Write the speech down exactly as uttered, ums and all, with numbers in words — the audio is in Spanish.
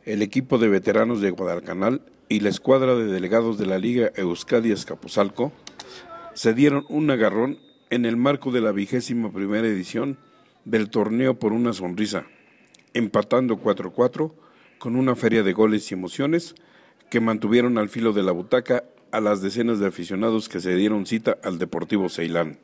el equipo de veteranos de Guadalcanal y la escuadra de delegados de la Liga Euskadi Azcapotzalco se dieron un agarrón en el marco de la vigésima primera edición del torneo por una sonrisa, empatando cuatro a cuatro con una feria de goles y emociones que mantuvieron al filo de la butaca a las decenas de aficionados que se dieron cita al Deportivo Ceilán.